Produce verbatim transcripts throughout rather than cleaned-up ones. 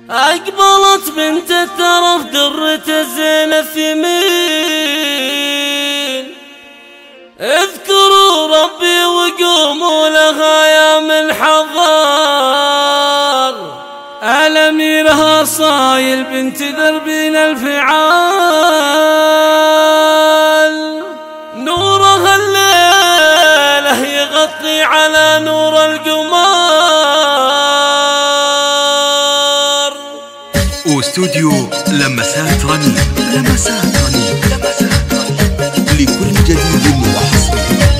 أقبلت بنت الترف درة الزين الثمين، اذكروا ربي وقوموا لها يا من حضر. الأميرها صايل بنت دربين الفعال، نورها الليلة يغطي على نور القمر. واستوديو لمسات رنين، لمسات رنين، لمسات رنين لكل جديد وحصري.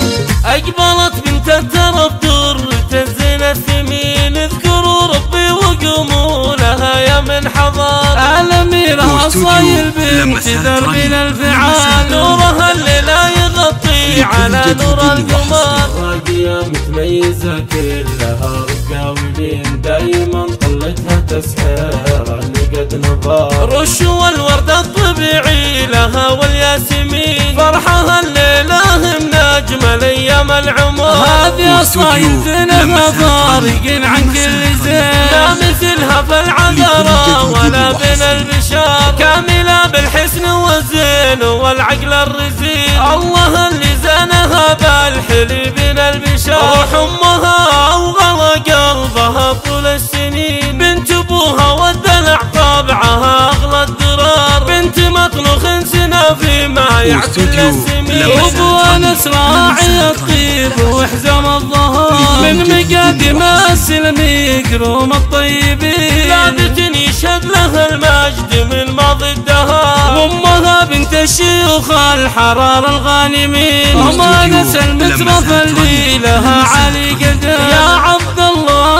أقبلت بنت الترف درة الزين الثمين، اذكروا ربي وقوموا لها يا من حضر. الأميرها صايل بنت دربين الفعال، نورها الليلة يغطي على نور القمر. راقية متميزة كلها رقاولين، دايما طلتها تسحر اللي قد نظر. رش والورد الطبيعي لها والياسمين، فرحها الليلة من أجمل أيام العمر. هذه صايل زينها فارق عن كل زين، لا مثلها في العذراء ولا بين البشر. كاملة بالحسن والزين والعقل الرزين، الله اللي زانها بالحلي بين البشر. روح أمها وغلى قلبها طول السنين، بنت أبوها والدلع طبعها أغلى الدرار. بنت مطنخ سنا فيما يعقل السمين، وأبوها راعي الطيب وحزام الظهر. من مقادم السلم يقروم الطيبين، ثابت يشهد لها المجد من ماضي الدهر. وامها بنت الشيوخ الحرار الغانمين، وما نسى المترف اللي لها علي قدر. يا عبد الله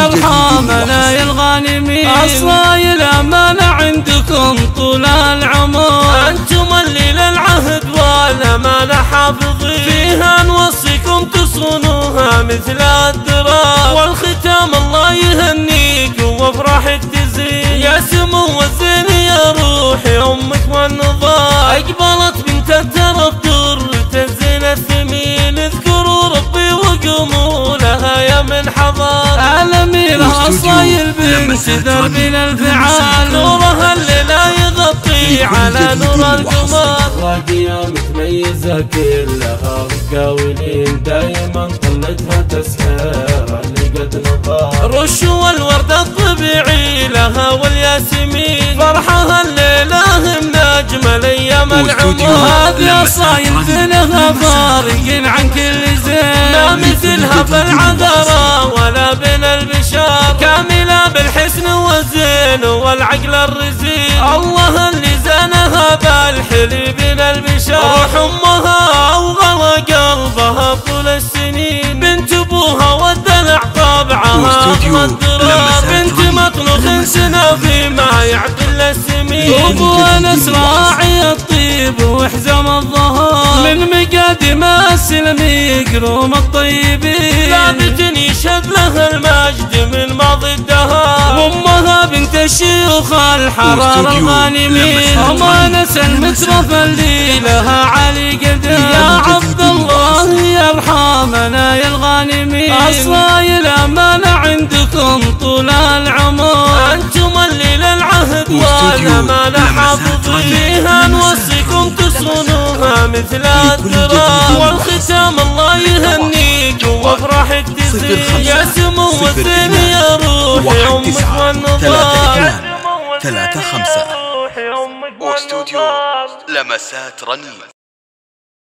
يرحمنا يا الغانمين، الصايل امانه عندكم طول العمر. انتم اللي للعهد والامانه حافظين، فيها نوصيكم تصونوها مثل الدرار. والختام الله يهنيكم وافراحك تزين، يا سمو الزين يا روحي امك والنظار. اقبلت بنت الترف درة الزين الثمين، اذكروا ربي وقوموا لها يا من حضر. الأميرها صايل بنت دربين الفعال، نورها الليلة يغطي على نور القمر. راقية متميزة كلها رقاولين، دايما طلتها تسحر اللي قد نظر. رش والورد الطبيعي لها والياسمين، فرحها الليلة من أجمل أيام العمر. هذه صايل زينها فارق عن كل زين، لا مثلها في العذراء ولا بين البشر. كاملة بالحسن والزين والعقل الرزين، الله اللي زانها بالحلي بين البشر. روح أمها وغلى قلبها طول السنين، بنت أبوها والدلع طبعها أغلى الدرار. بنت مطنخ سنا فيما يعقل السمين، وأبوها راعي الطيب وحزام الظهر. من مقادم السلم يقروم الطيبين، ثابت يشهد لها المجد من ماضي الدهر. وامها بنت الشيوخ الحرار الغانمين، وما نسى المترف اللي لها علي قدر. يا عبد الله يرحمنا يا الغانمين، الصايل امانه عندكم طول العمر. انتم اللي للعهد والامانه حافظين، فيها نوصيكم تصونوها مثل الدرار. والختام الله يهنيكم وافراحك تزين، يا سمو الزين يا روحي امك والنظار. ثلاثة خمسة واستوديو لمسات رنين.